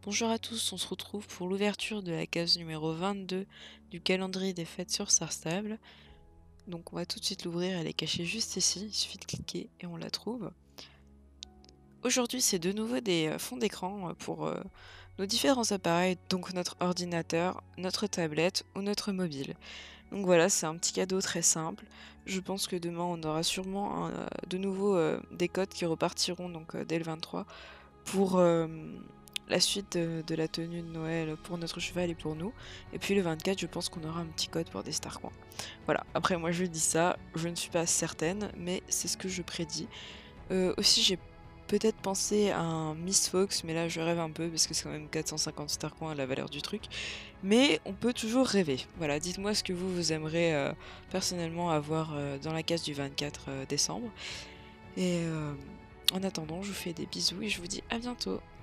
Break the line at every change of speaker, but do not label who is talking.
Bonjour à tous, on se retrouve pour l'ouverture de la case numéro 22 du calendrier des fêtes sur Star Stable. Donc on va tout de suite l'ouvrir, elle est cachée juste ici, il suffit de cliquer et on la trouve. Aujourd'hui c'est de nouveau des fonds d'écran pour nos différents appareils, donc notre ordinateur, notre tablette ou notre mobile. Donc voilà, c'est un petit cadeau très simple. Je pense que demain on aura sûrement de nouveau des codes qui repartiront donc dès le 23 pour la suite de la tenue de Noël pour notre cheval et pour nous. Et puis le 24, je pense qu'on aura un petit code pour des Starcoins. Voilà, après moi je dis ça, je ne suis pas certaine, mais c'est ce que je prédis. Aussi j'ai peut-être pensé à un Miss Fox, mais là je rêve un peu parce que c'est quand même 450 Starcoins à la valeur du truc. Mais on peut toujours rêver. Voilà, dites-moi ce que vous aimeriez personnellement avoir dans la case du 24 décembre. Et en attendant, je vous fais des bisous et je vous dis à bientôt.